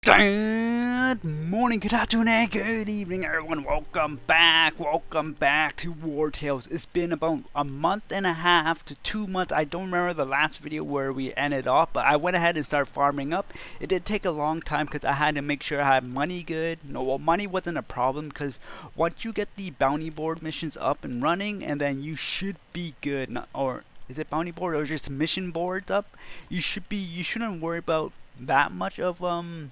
Good morning, good afternoon, and good evening, everyone. Welcome back to Wartales. It's been about a month and a half to 2 months. I don't remember the last video where we ended off, but I went ahead and started farming up. It did take a long time because I had to make sure I had money good. No, well, money wasn't a problem because once you get the bounty board missions up and running, and then you should be good. Or is it bounty board or just mission boards up? You shouldn't worry about that much of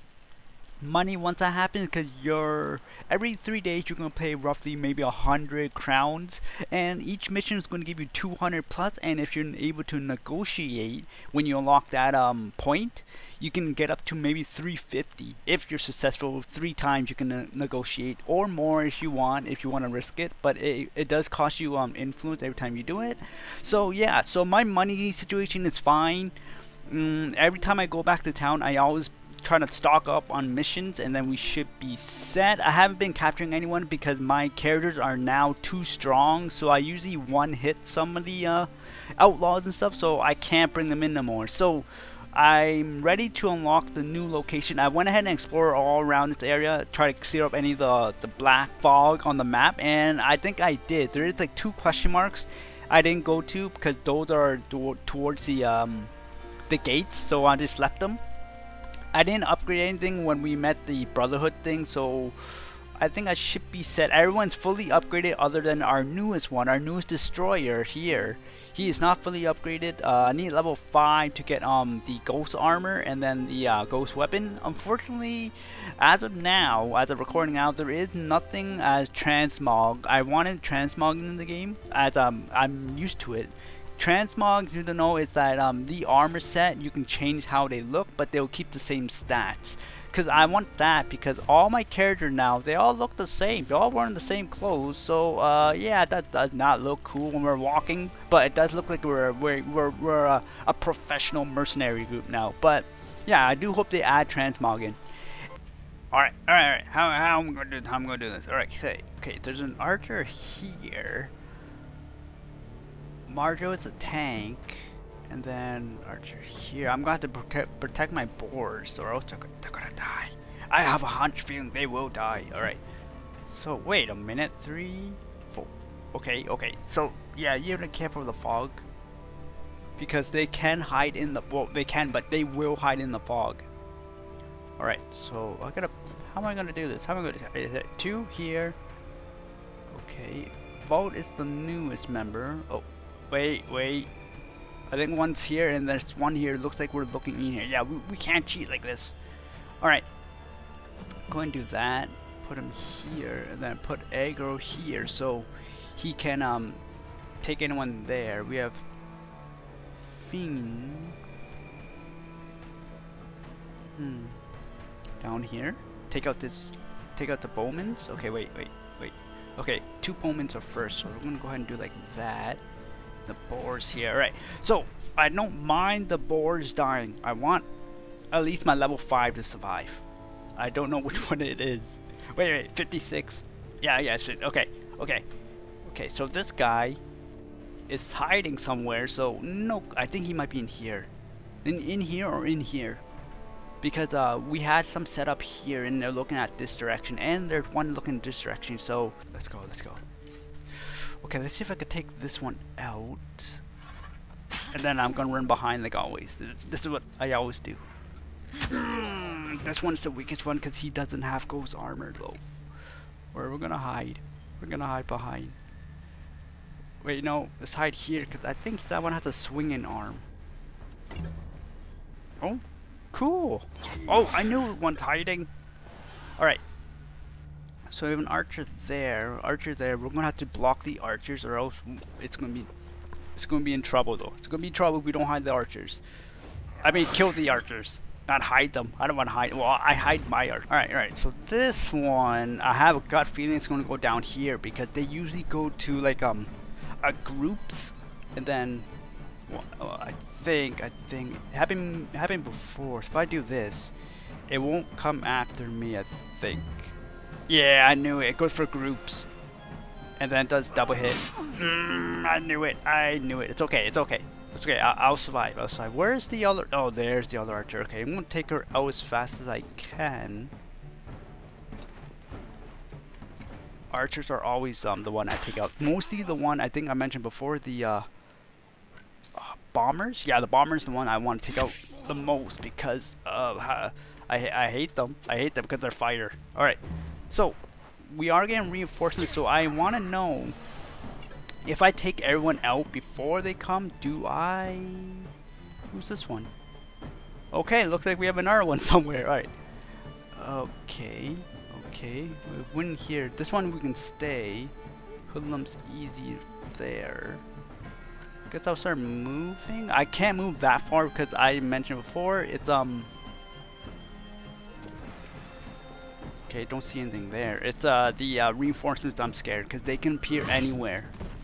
money once that happens, because you're every 3 days you're going to pay roughly maybe 100 crowns, and each mission is going to give you 200 plus, and if you're able to negotiate when you unlock that point, you can get up to maybe 350 if you're successful 3 times. You can negotiate, or more if you want to risk it, but it does cost you influence every time you do it. So yeah, so my money situation is fine. Every time I go back to town, I always try to stock up on missions, and then we should be set. I haven't been capturing anyone because my characters are now too strong, so I usually one hit some of the outlaws and stuff, so I can't bring them in no more. So I'm ready to unlock the new location. I went ahead and explored all around this area, try to clear up any of the black fog on the map, and I think I did. There is like 2 question marks I didn't go to because those are towards the gates, so I just left them. I didn't upgrade anything when we met the Brotherhood thing, so I think I should be set. Everyone's fully upgraded other than our newest one, our newest destroyer here. He is not fully upgraded. I need level 5 to get the ghost armor and then the ghost weapon. Unfortunately, as of now, as of recording now, there is nothing as transmog. I wanted transmog in the game as I'm used to it. Transmog, you don't know, is that the armor set, you can change how they look, but they'll keep the same stats. Because I want that, because all my characters now, they all look the same. They're all wearing the same clothes, so yeah, that does not look cool when we're walking, but it does look like we're a professional mercenary group now. But yeah, I do hope they add transmog in. Alright. How am I gonna do this? Alright, okay, there's an archer here. Marjo is a tank, and then Archer here. I'm going to have to protect my boars, or else they're gonna die. I have a hunch feeling they will die. Alright. So, wait a minute. 3, 4. Okay. So, yeah, you have to be careful with the fog. Because they can hide in the... Well, they can, but they will hide in the fog. Alright, so how am I gonna do this? How am I gonna... Is it 2 here? Okay. Vault is the newest member. Oh. Wait. I think one's here and there's one here. Looks like we're looking in here. Yeah, we can't cheat like this. Alright. Go and do that. Put him here. And then put aggro here so he can take anyone there. We have Fiend. Down here. Take out the bowmans. Okay, wait. Okay, 2 bowmans are first, so we're gonna go ahead and do like that. The boars here. Alright, so I don't mind the boars dying. I want at least my level 5 to survive. I don't know which one it is. Wait, 56. Yeah, okay, so this guy is hiding somewhere, so no, I think he might be in here. In here or in here. Because we had some set up here and they're looking at this direction, and there's one looking this direction, so let's go. Okay, let's see if I could take this one out. And then I'm gonna run behind like always. This is what I always do. This one's the weakest one because he doesn't have ghost armor though. Where we're gonna hide? We're gonna hide behind. Wait, no, let's hide here because I think that one has a swinging arm. Oh, cool. Oh, I knew one's hiding. Alright. So we have an archer there. We're gonna have to block the archers, or else it's gonna be in trouble though. It's gonna be trouble if we don't hide the archers. I mean, kill the archers, not hide them. I don't want to hide. Well, I hide my archer. All right. So this one, I have a gut feeling it's gonna go down here because they usually go to like groups, and then I think it happened before. So if I do this, it won't come after me. I think. Yeah, I knew it. It goes for groups. And then it does double hit. I knew it. It's okay. It's okay. I'll survive. I'll survive. Where's the other? Oh, there's the other archer. Okay, I'm gonna take her out as fast as I can. Archers are always the one I take out. Mostly the one I think I mentioned before, the bombers. Yeah, the bombers the one I want to take out the most because I hate them. I hate them because they're fire. All right, so we are getting reinforcements. So I want to know if I take everyone out before they come. Do I? Who's this one? Okay, looks like we have another one somewhere. All right. Okay. Okay, we win here. This one we can stay. Hoodlum's easy there. Guess I'll start moving. I can't move that far because I mentioned before it's okay, don't see anything there. It's the reinforcements I'm scared because they can appear anywhere.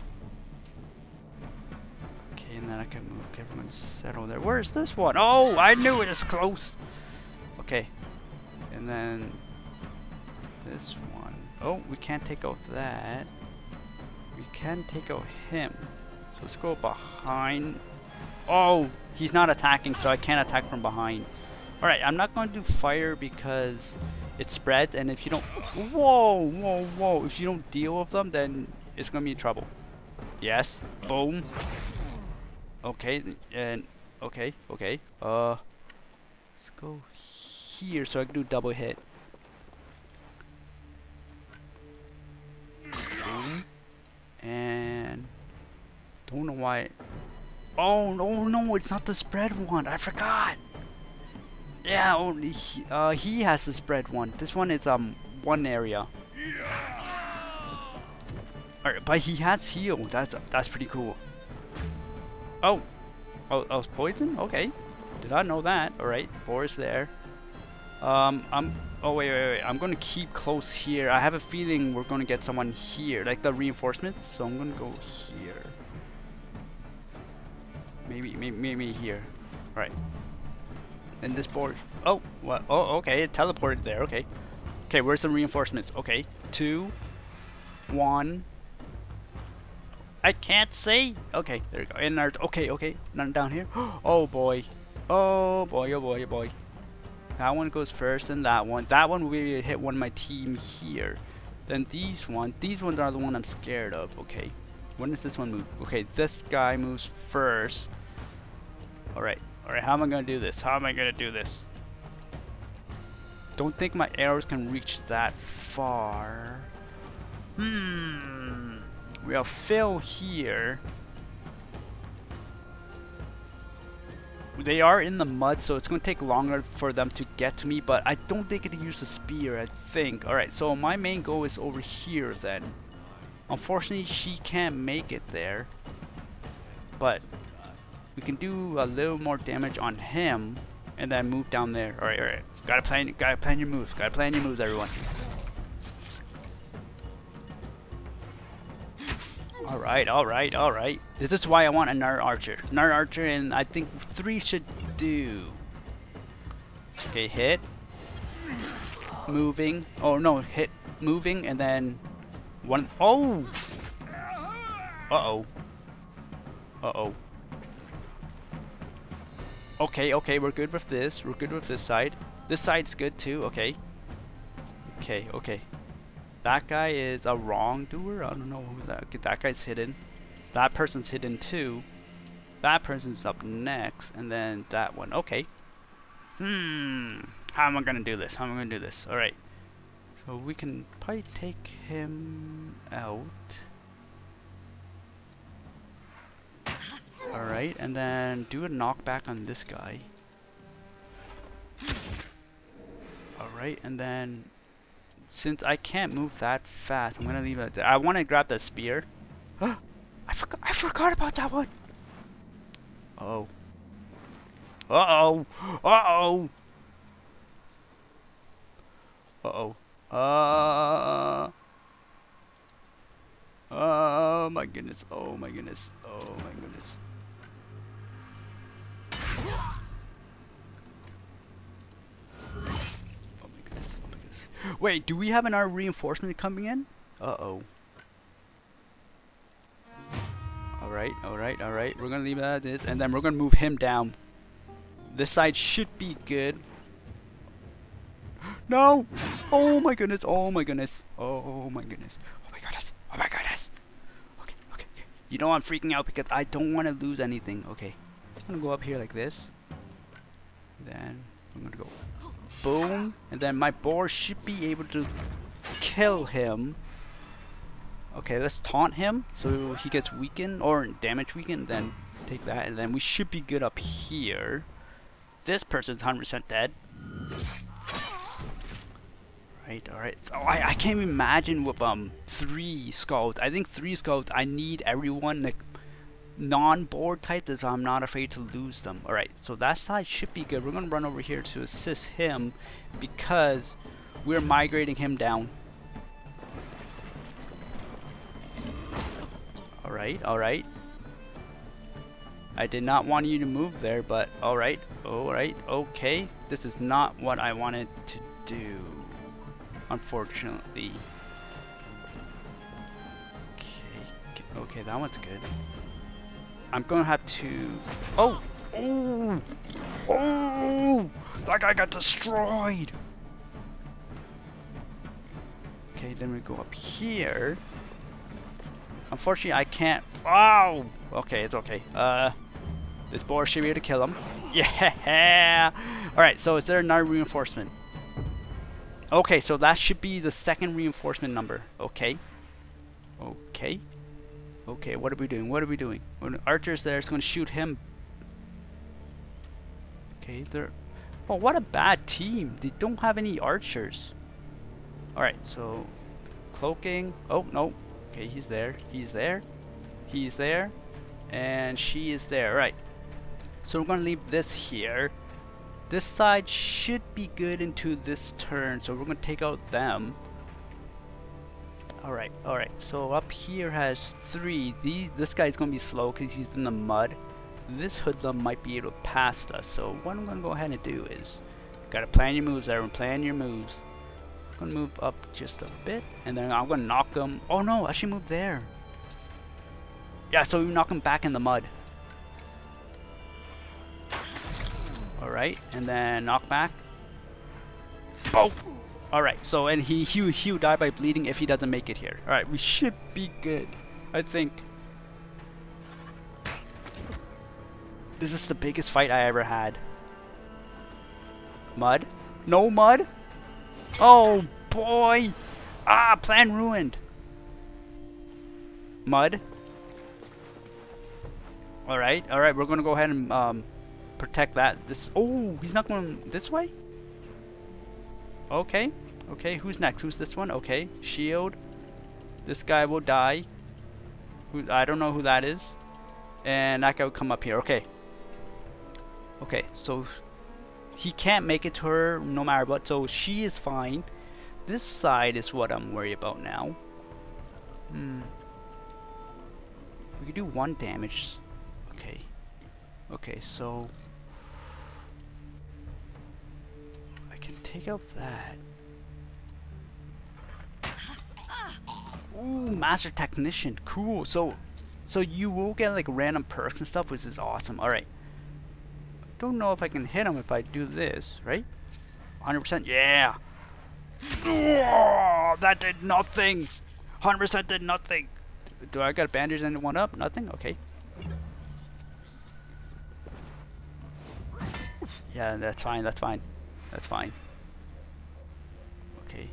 Okay, and then I can move. Okay, everyone settle there. Where's this one? Oh, I knew it was close. Okay, and then this one. Oh, we can't take out that. We can take out him. So let's go behind. Oh, he's not attacking, so I can't attack from behind. Alright, I'm not going to do fire because it spreads, and if you don't... Whoa, whoa, whoa. If you don't deal with them, then it's going to be in trouble. Yes. Boom. Okay, and... Okay, okay. Let's go here so I can do double hit. And don't know why. Oh no, it's not the spread one. I forgot. Yeah, only he has the spread one. This one is one area. Alright, but he has heal. That's pretty cool. Oh, I was poisoned. Okay, did not know that. All right, BOARS there. Oh wait. I'm gonna keep close here. I have a feeling we're gonna get someone here, like the reinforcements. So I'm gonna go here. Maybe here. All right. And this board. Oh, what? Oh, okay. It teleported there. Okay. Okay. Where's the reinforcements? Okay. 2, 1. I can't see. Okay. There we go. And our, okay. None down here. Oh boy. Oh boy. Oh boy. Oh boy. That one goes first, and that one. That one will be hit one of my team here. Then these ones are the one I'm scared of. Okay. When does this one move? Okay, this guy moves first. Alright. Alright, how am I gonna do this? Don't think my arrows can reach that far. We'll fill here. They are in the mud, so it's going to take longer for them to get to me, but I don't think it can use a spear, I think. Alright, so my main goal is over here then. Unfortunately, she can't make it there. But we can do a little more damage on him and then move down there. Alright. Gotta plan your moves. Everyone. Alright. This is why I want another archer. And I think 3 should do. Okay, hit. Moving. Oh no, hit. Moving and then 1. Oh! Uh-oh. Okay, we're good with this. We're good with this side. This side's good too, okay. Okay. That guy is a wrongdoer. I don't know who that guy's hidden. That person's hidden too. That person's up next, and then that one. Okay. How am I gonna do this? All right. So we can probably take him out. All right, and then do a knockback on this guy. All right, and then. Since I can't move that fast, I'm gonna leave it there. I want to grab the spear. I forgot about that one. Oh. Oh my goodness. Wait, do we have another reinforcement coming in? Alright, Alright, alright, alright. We're gonna leave that as it, and then we're gonna move him down. This side should be good. No! Oh my goodness, oh my goodness. Oh my goodness. Oh my goodness. Oh my goodness. Okay, okay, okay. You know I'm freaking out because I don't want to lose anything. Okay. I'm gonna go up here like this. Then I'm gonna go boom. And then my boar should be able to kill him. Okay, let's taunt him so he gets weakened or damage weakened. Then take that, and then we should be good up here. This person's 100% dead. Right, alright. So I can't even imagine with 3 skulls. I think 3 skulls, I need everyone like non-board type, so I'm not afraid to lose them. Alright, so that side should be good. We're gonna run over here to assist him because we're migrating him down. Alright, alright. I did not want you to move there, but alright, alright, okay. This is not what I wanted to do, unfortunately. Okay, okay, that one's good. I'm gonna have to... Oh! Oh! Oh! That guy got destroyed! Okay, then we go up here. Unfortunately, I can't... Oh! Okay, it's okay. This boar should be able to kill him. Yeah! Alright, so is there another reinforcement? Okay, so that should be the second reinforcement number. Okay. Okay. Okay, what are we doing? What are we doing? When Archer's there, it's going to shoot him. Okay, they're... Oh, what a bad team. They don't have any archers. Alright, so... Cloaking. Oh, no. Okay, he's there. He's there. He's there. And she is there. Right. So we're going to leave this here. This side should be good into this turn. So we're going to take out them. Alright, alright. So up here has 3. This guy's going to be slow because he's in the mud. This hoodlum might be able to pass us. So what I'm going to go ahead and do is... Gotta plan your moves, everyone. Plan your moves. I'm going to move up just a bit. And then I'm going to knock him. Oh no, I should move there. Yeah, so we knock him back in the mud. Alright, and then knock back. Oh! Alright, so and he will die by bleeding if he doesn't make it here. Alright, we should be good. I think. This is the biggest fight I ever had. Mud? No mud? Oh boy! Ah, plan ruined. Mud? Alright, alright, we're gonna go ahead and protect that. This... Oh, he's not going this way? Okay. Okay, who's next? Who's this one? Okay, shield. This guy will die. I don't know who that is. And that guy will come up here. Okay. Okay, so he can't make it to her no matter what. So she is fine. This side is what I'm worried about now. We can do 1 damage. Okay. Okay, so I can take out that. Ooh, Master Technician. Cool. So you will get like random perks and stuff, which is awesome. Alright. Don't know if I can hit him if I do this, right? 100%. Yeah. Oh, that did nothing. 100% did nothing. Do I got a bandage and 1 up? Nothing? Okay. Yeah, that's fine, that's fine. That's fine. Okay.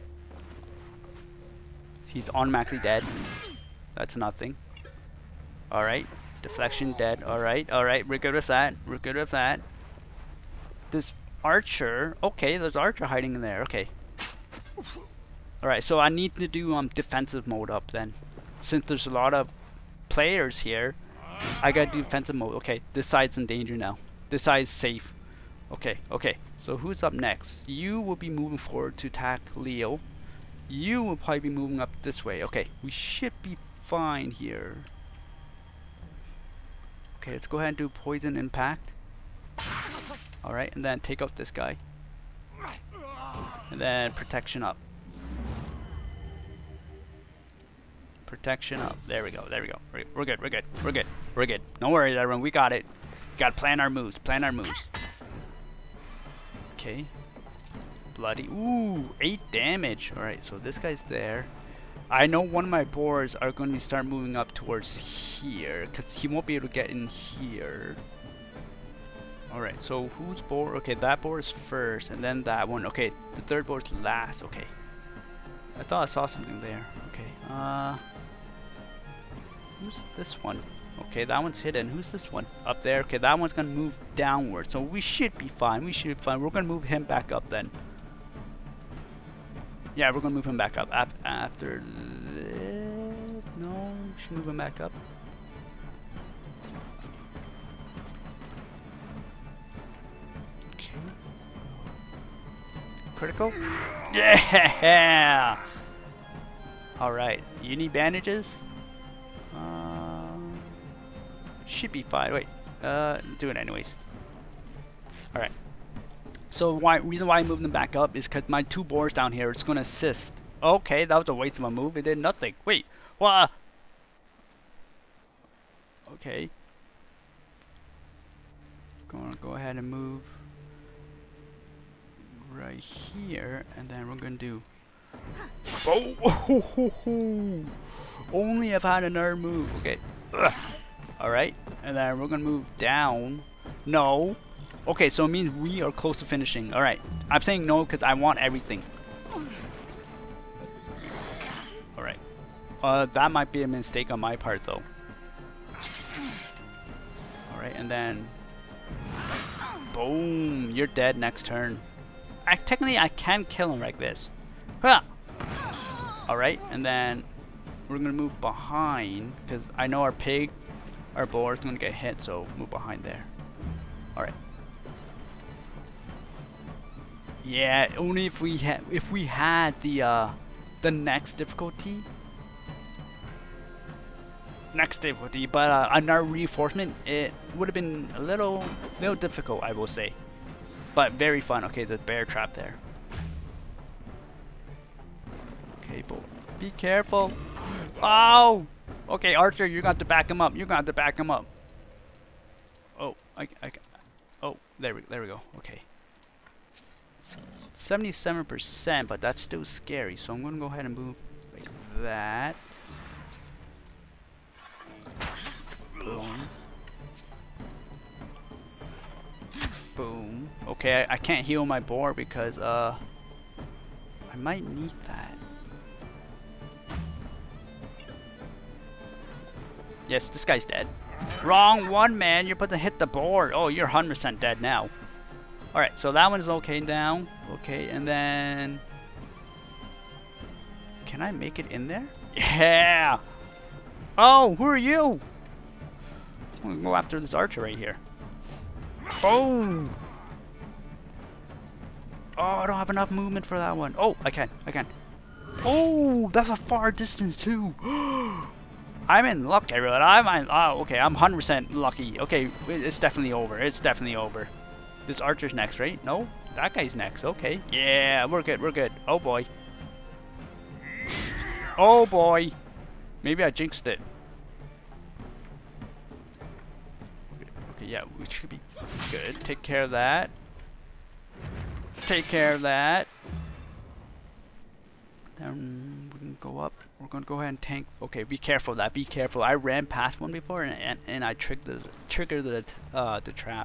He's automatically dead. That's nothing. Alright. Deflection dead. Alright, alright. We're good with that. We're good with that. This archer. Okay, there's archer hiding in there. Okay. Alright, so I need to do defensive mode up then. Since there's a lot of players here, I gotta do defensive mode. Okay, this side's in danger now. This side's safe. Okay, okay. So who's up next? You will be moving forward to attack Leo. You will probably be moving up this way. Okay, we should be fine here. Okay, let's go ahead and do poison impact. Alright, and then take out this guy. And then protection up. protection up. There we go. There we go. We're good. We're good. We're good. We're good. Don't worry, everyone. We got it. Got to plan our moves. Plan our moves. Okay. Bloody. Ooh, 8 damage. All right. So this guy's there. I know one of my boars are going to start moving up towards here because he won't be able to get in here. Alright, so whose boar? Okay, that boar is first, and then that one. Okay, the third boar is last. Okay. I thought I saw something there. Okay, who's this one? Okay, that one's hidden. Who's this one? Up there. Okay, that one's gonna move downward, so we should be fine. We should be fine. We're gonna move him back up then. Yeah, we're gonna move him back up. After this... No, we should move him back up. Critical? Yeah! Alright, you need bandages? Should be fine. Wait, do it anyways. Alright. So reason why I moved them back up is because my 2 boars down here is going to assist. Okay, that was a waste of a move. It did nothing. Wait, what? Okay. Gonna go ahead and move right here, and then we're gonna do only if I had another move. Okay. Alright, and then we're gonna move down. No. Okay, so it means we are close to finishing. Alright, I'm saying no because I want everything. Alright, that might be a mistake on my part though. Alright, and then boom, you're dead next turn. Technically, I can kill him like this. Huh. Alright, and then we're going to move behind, because I know our boar is going to get hit, so move behind there. Alright. Yeah, only if we had the next difficulty. But another reinforcement, it would have been a little difficult, I will say. But very fun. Okay, the bear trap there. Okay, but be careful. Oh! Okay, Archer, you're going to have to back him up. You're going to have to back him up. Oh, oh, there we go. Okay. 77%, but that's still scary. So I'm going to go ahead and move like that. Boom. Boom. Okay, I can't heal my boar because I might need that. Yes, this guy's dead. Wrong one, man. You're supposed to hit the board. Oh, you're 100% dead now. Alright, so that one is okay now. Okay, and then... Can I make it in there? Yeah! Oh, who are you? I'm gonna go after this archer right here. Oh! Oh, I don't have enough movement for that one. Oh, I can. Oh, that's a far distance too. I'm in luck, everyone. Okay, I'm 100% lucky. Okay, it's definitely over. It's definitely over. This archer's next, right? No? That guy's next. Okay. Yeah, we're good. We're good. Oh, boy. Oh, boy. Maybe I jinxed it. Okay, yeah, we should be good. Take care of that. Take care of that. Then we can go up. We're gonna go ahead and tank. Okay, be careful of that. Be careful. I ran past one before and I triggered the trap.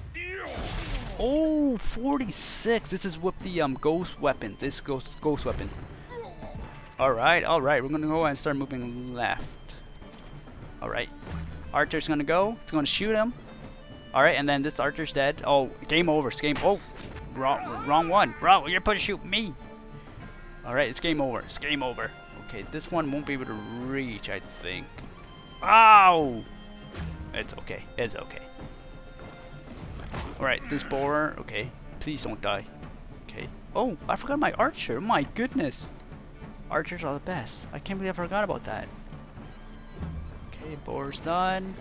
Oh, 46. This is with the ghost weapon. This ghost weapon. All right. We're gonna go ahead and start moving left. All right. Archer's gonna go. It's gonna shoot him. All right, and then this archer's dead. Oh, game over. It's game. Oh, wrong one. Bro, you're supposed to shoot me. All right, it's game over. It's game over. Okay, this one won't be able to reach, I think. Ow! It's okay. It's okay. All right, this boar. Okay, please don't die. Okay. Oh, I forgot my archer. My goodness. Archers are the best. I can't believe I forgot about that. Okay, boar's done.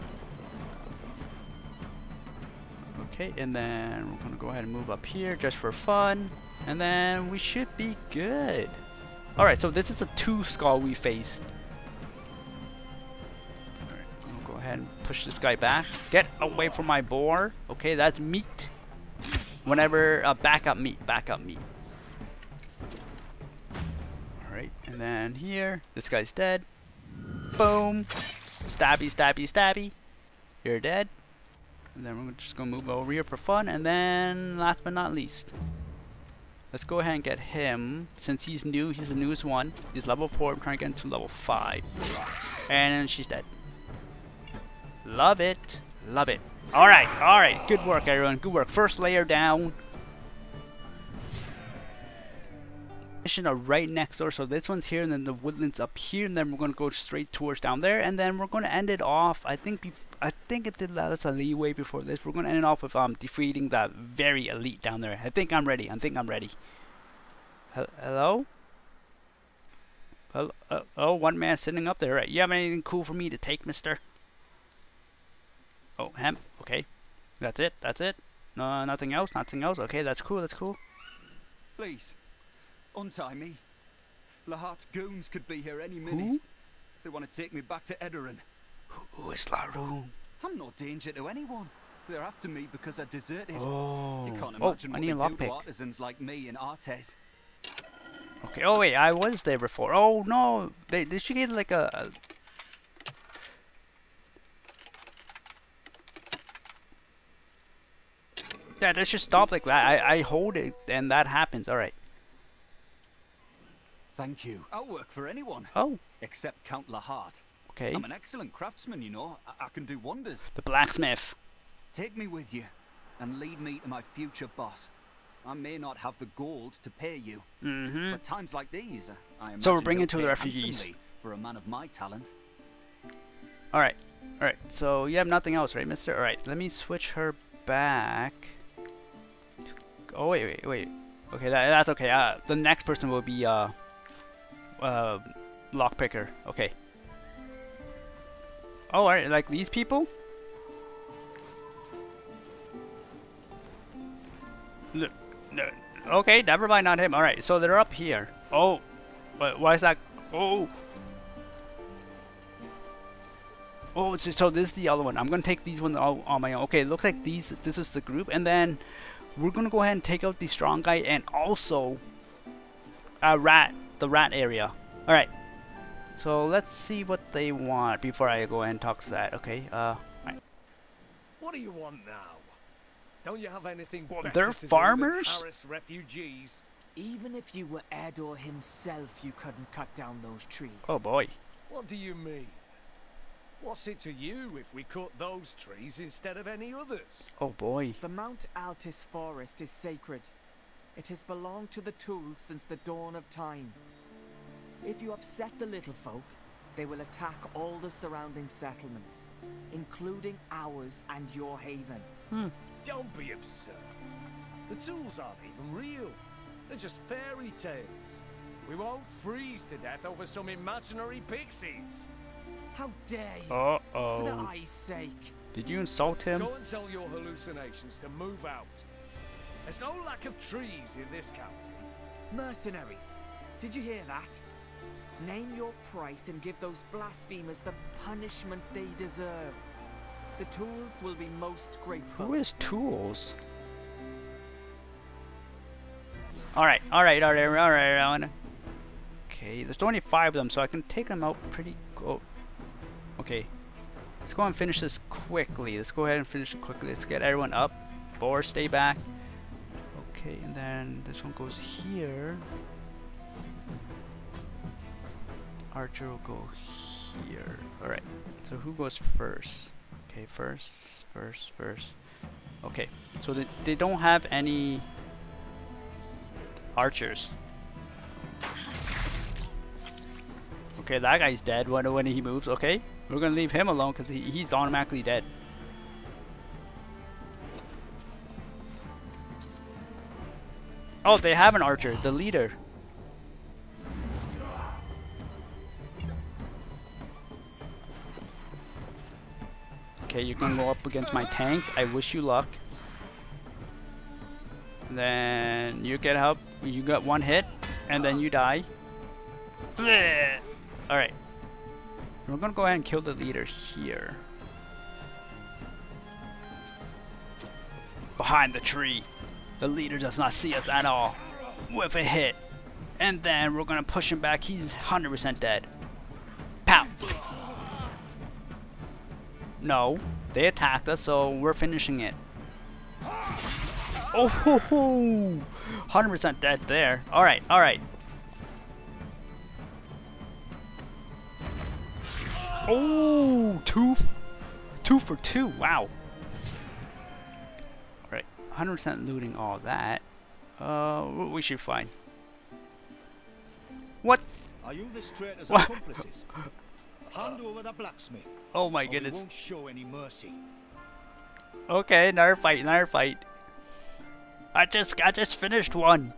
Okay, and then we're gonna go ahead and move up here just for fun, and then we should be good. Alright, so this is a 2 skull we faced. ahead and push this guy back. Get away from my boar. Okay, that's meat. Whenever, back up meat, back up meat. Alright, and then here, this guy's dead. Boom. Stabby, stabby, stabby. You're dead. And then we're just gonna move over here for fun. And then, last but not least, let's go ahead and get him. Since he's new, he's the newest one. He's level 4. I'm trying to get him to level 5. And she's dead. Love it. Love it. Alright, alright. Good work, everyone. Good work. First layer down. Mission are right next door. So this one's here, and then the woodlands up here. And then we're going to go straight towards down there. And then we're going to end it off. I think it did let us a leeway before this. We're going to end it off with defeating that very elite down there. I think I'm ready. I'm ready. Hello? Oh, one man sitting up there. Right. You have anything cool for me to take, mister? Oh, hemp. Okay. That's it. That's it. No, nothing else. Nothing else. Okay, that's cool. That's cool. Please, untie me. Lahart's goons could be here any minute. Who? They want to take me back to Edoran. Who is Laroon? I'm no danger to anyone. They're after me because I deserted. Oh. You can't imagine I what need a they do to lockpick. artisans like me in Wartales. Okay. Oh wait, I was there before. Oh no, they should get like a. Yeah, let's just stop like that. I hold it and that happens. All right. Thank you. I'll work for anyone. Oh. Except Count Lahart. Okay. I'm an excellent craftsman, you know. I can do wonders. The blacksmith. Take me with you and lead me to my future boss. I may not have the gold to pay you, but times like these, I imagine So we're bringing you'll to the pay refugees. handsomely for a man of my talent. All right. All right. So you have nothing else, right, mister? All right. Let me switch her back. Oh wait. Okay, that's okay. The next person will be lockpicker. Okay. Oh, alright, like these people? No, okay, never mind, not him. Alright, so they're up here. Oh, why is that? Oh. Oh, so this is the other one. I'm gonna take these ones all on my own. Okay, it looks like this is the group, and then we're gonna go ahead and take out the strong guy and also the rat area. All right. So let's see what they want before I go ahead and talk to that. Okay. Right. What do you want now? Don't you have anything better they're to farmers? do than harass refugees? Even if you were Edor himself, you couldn't cut down those trees. Oh boy. What do you mean? What's it to you if we cut those trees instead of any others? Oh boy. The Mount Altis forest is sacred. It has belonged to the Tools since the dawn of time. If you upset the little folk, they will attack all the surrounding settlements, including ours and your haven. Don't be absurd. The Tools aren't even real. They're just fairy tales. We won't freeze to death over some imaginary pixies. How dare you? Uh For the oh. eye's sake. Did you insult him? Go and tell your hallucinations to move out. There's no lack of trees in this county. Mercenaries, did you hear that? Name your price and give those blasphemers the punishment they deserve. The Tools will be most grateful. Who is Tools? Alright, everyone. Okay, there's only 5 of them, so I can take them out pretty go. Okay. Let's go and finish this quickly. Let's go ahead and finish it quickly. Let's get everyone up. BOARS, stay back. Okay, and then this one goes here. Archer will go here. Alright, so who goes first? Okay, first. Okay, so they don't have any archers. Okay, that guy's dead when he moves. Okay, we're gonna leave him alone because he's automatically dead. Oh, they have an archer, the leader. Okay, you can go up against my tank. I wish you luck. And then you get help. You got 1 hit, and then you die. Alright. We're gonna go ahead and kill the leader here. behind the tree. The leader does not see us at all. With a hit. And then we're gonna push him back. He's 100% dead. Pow! No, they attacked us, so we're finishing it. Oh ho ho! 100% dead there. Alright, alright. Oh, two for two. Wow. Alright, 100% looting all that. We should find. What? Are you the traitors' accomplices? Hand over the blacksmith. Oh my or goodness. We won't show any mercy. Okay, another fight, another fight. I just finished one.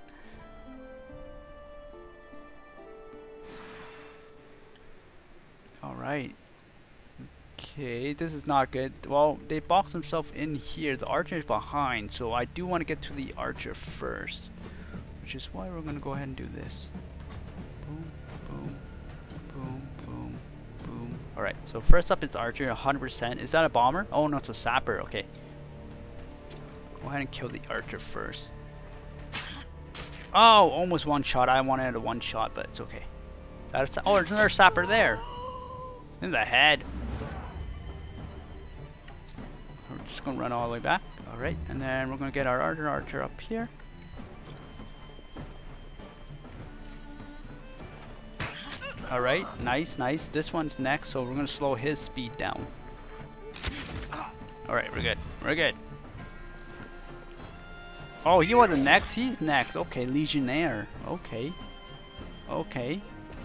Alright. Okay, this is not good. Well, they boxed themselves in here. The archer is behind, so I do want to get to the archer first. Which is why we're going to go ahead and do this. Boom, boom, boom, boom, boom. Alright, so first up is archer, 100%. Is that a bomber? Oh no, it's a sapper. Okay. Go ahead and kill the archer first. Oh, almost one shot. I wanted a one shot, but it's okay. That's, oh, there's another sapper there. In the head. We're just gonna run all the way back. Alright, and then we're gonna get our archer up here. Alright, nice, nice. This one's next, so we're gonna slow his speed down. Alright, we're good. We're good. Oh, he wasn't next? He's next. Okay, Legionnaire. Okay. Okay.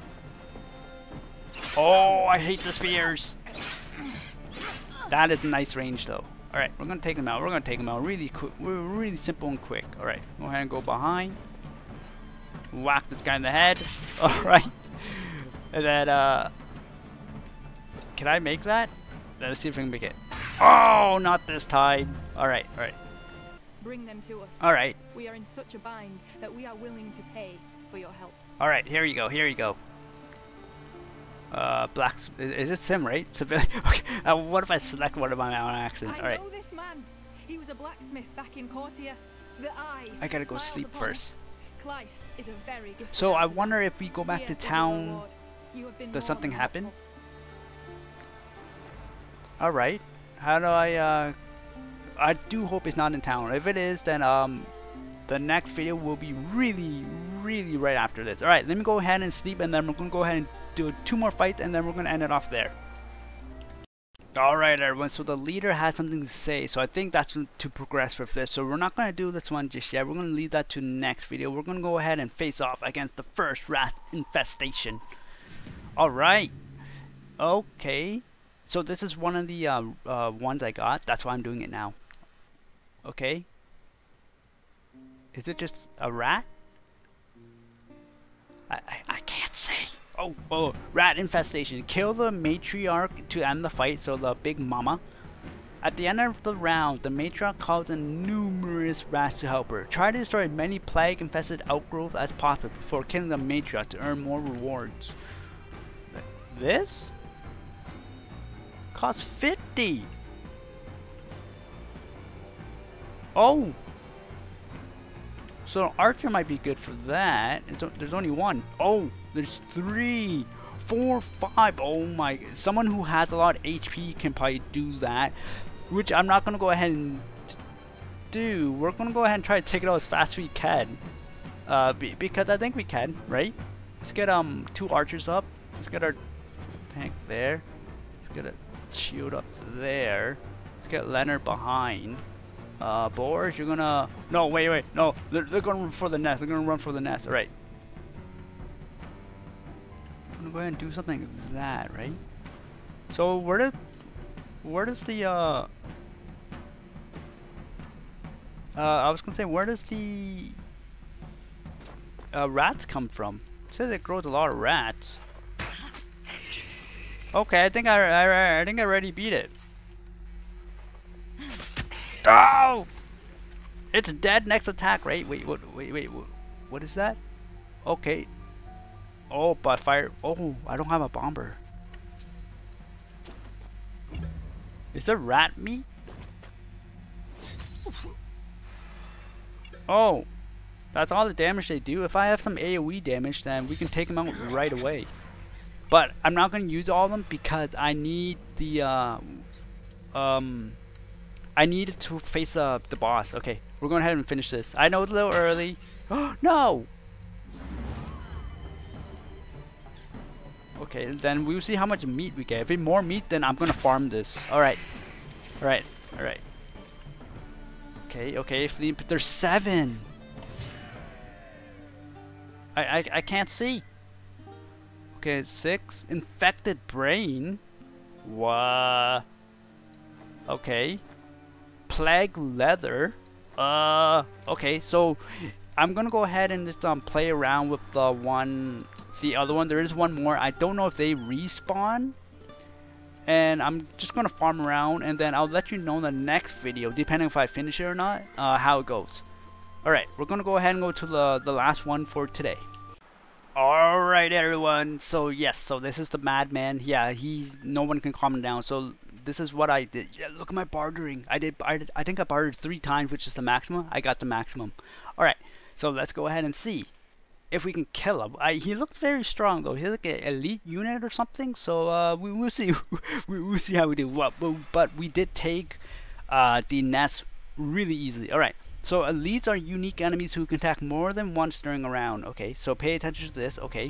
Oh, I hate the spears. That is a nice range, though. Alright, we're gonna take him out. We're gonna take him out really quick. We're really simple and quick. Alright, go ahead and go behind. Whack this guy in the head. Alright. And then, can I make that? Let's see if I can make it. Oh, not this time. Alright, alright. Bring them to us. Alright. We are in such a bind that we are willing to pay for your help. Alright, here you go, here you go. Blacks. Is it Sim, right? Civilian. Okay. What if I select one of my own accent? Alright. I know this man. He was a blacksmith back in Courtier. The eye. I gotta go sleep first. Clyce is a very gifted So I artisan. wonder if we go back to town, does something happen? Alright. How do I do hope it's not in town. If it is, then the next video will be really right after this. Alright, let me go ahead and sleep, and then we're gonna go ahead and do 2 more fights, and then we're gonna end it off there. Alright everyone, so the leader has something to say, so I think that's to progress with this. So we're not gonna do this one just yet. We're gonna leave that to the next video. We're gonna go ahead and face off against the first rat infestation. Alright. Okay. So this is one of the ones I got. That's why I'm doing it now. Okay. Is it just a rat? I can't say. Oh, rat infestation. Kill the matriarch to end the fight, so the big mama. At the end of the round, the matriarch calls in numerous rats to help her. Try to destroy many plague-infested outgrowths as possible before killing the matriarch to earn more rewards. This? Costs 50! Oh! So archer might be good for that. There's only one. Oh, there's 3, 4, 5. Oh my! Someone who has a lot of HP can probably do that, which I'm not gonna go ahead and do. We're gonna go ahead and try to take it out as fast as we can, because I think we can, right? Let's get 2 archers up. Let's get our tank there. Let's get a shield up there. Let's get Leonard behind. BOARS, you're gonna... No, wait. No, they're gonna run for the nest. They're gonna run for the nest. Alright. I'm gonna go ahead and do something like that, right? So, where does the, I was gonna say, where does the, rats come from? It says it grows a lot of rats. Okay, I think I already beat it. Oh! It's dead next attack, right? Wait, what is that? Okay. Oh, by fire. Oh, I don't have a bomber. Is there rat meat? Oh, that's all the damage they do. If I have some AoE damage, then we can take them out right away. But I'm not going to use all of them because I need the I need to face the boss. Okay, we're going ahead and finish this. I know it's a little early. No. Okay, then we'll see how much meat we get. If it's more meat, then I'm gonna farm this. All right, all right, all right. Okay, okay. If there's 7. I can't see. Okay, 6 infected brain. What? Okay. Plague leather. Okay. So I'm gonna go ahead and just play around with the other one. There is one more. I don't know if they respawn. And I'm just gonna farm around, and then I'll let you know in the next video, depending if I finish it or not, how it goes. Alright, we're gonna go ahead and go to the last one for today. Alright everyone, so yes, so this is the madman. Yeah, no one can calm him down. So this is what I did. Yeah, look at my bartering. I think I bartered 3 times, which is the maximum. I got the maximum. Alright, so let's go ahead and see if we can kill him. He looks very strong though. He's like an elite unit or something. So we will see. We'll see how we do. But we did take the nest really easily. All right. So elites are unique enemies who can attack more than once during a round. Okay. So pay attention to this. Okay.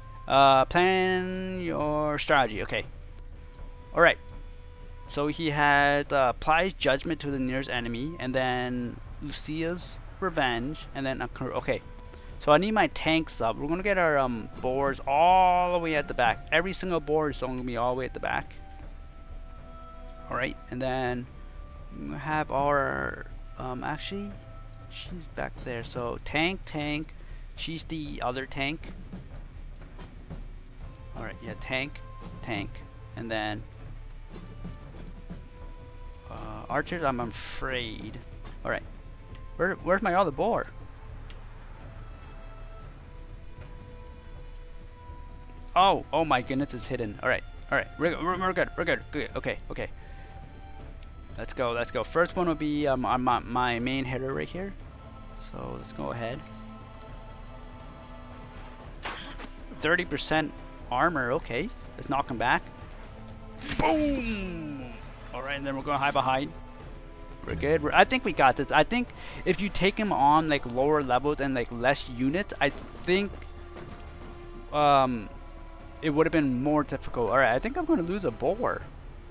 Plan your strategy. Okay. All right. So he had applies judgment to the nearest enemy, and then Lucia's revenge, and then okay. So I need my tanks up. We're gonna get our boars all the way at the back. Every single board is gonna be all the way at the back. Alright, and then we have our actually she's back there. So tank, she's the other tank. Alright, yeah, tank, and then archers, I'm afraid. Alright. Where's my other boar? Oh my goodness, it's hidden. Alright, we're good, good, okay. Let's go. First one will be my main hitter right here. So let's go ahead. 30% armor, okay. Let's knock him back. Boom! Alright, and then we're gonna hide behind. We're good. I think we got this. I think if you take him on like lower levels and like less units, I think it would have been more difficult. Alright, I think I'm going to lose a boar.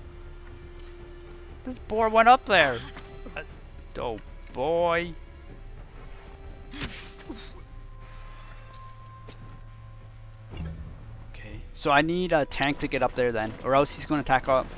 This boar went up there. Oh boy. Okay, so I need a tank to get up there then, or else he's going to attack up.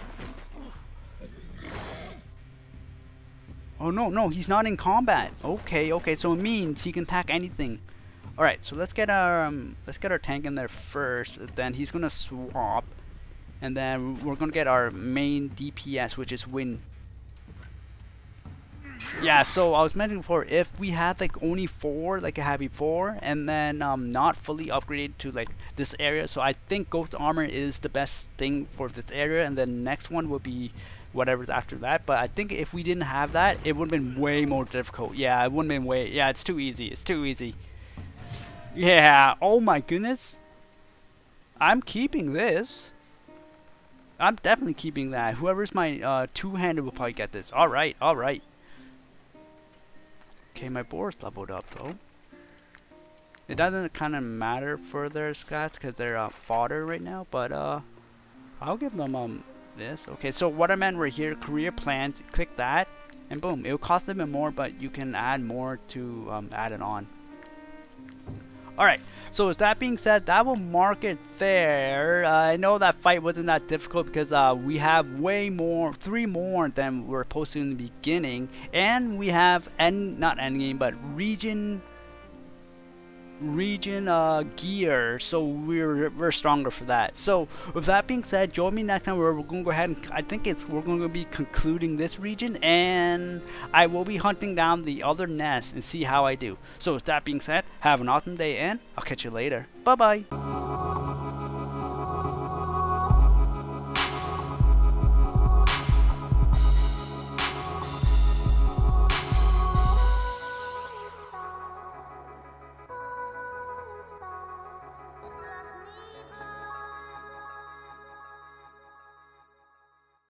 Oh no, he's not in combat. Okay, so it means he can attack anything. Alright, so let's get our tank in there first. Then he's gonna swap, and then we're gonna get our main DPS, which is Win. Yeah, so I was mentioning before, if we had like only 4 like I had before, and then not fully upgraded to like this area, so I think Ghost Armor is the best thing for this area, and then next one will be whatever's after that. But I think if we didn't have that, it would have been way more difficult. Yeah, it wouldn't have been yeah, it's too easy. Yeah, oh my goodness. I'm keeping this. I'm definitely keeping that. Whoever's my two-handed will probably get this. Alright. Okay, my boar's leveled up though. It doesn't kind of matter for their stats because they're fodder right now, but I'll give them this. Okay, so what I meant right here, career plans, click that, and boom, it'll cost a bit more, but you can add more to add it on. Alright, so with that being said, that will mark it there. I know that fight wasn't that difficult because we have 3 more than we were supposed to in the beginning, and we have not endgame, but region gear, so we're stronger for that. So with that being said, join me next time where we're going to go ahead and we're going to be concluding this region, and I will be hunting down the other nest and see how I do. So with that being said, have an awesome day, and I'll catch you later. Bye bye.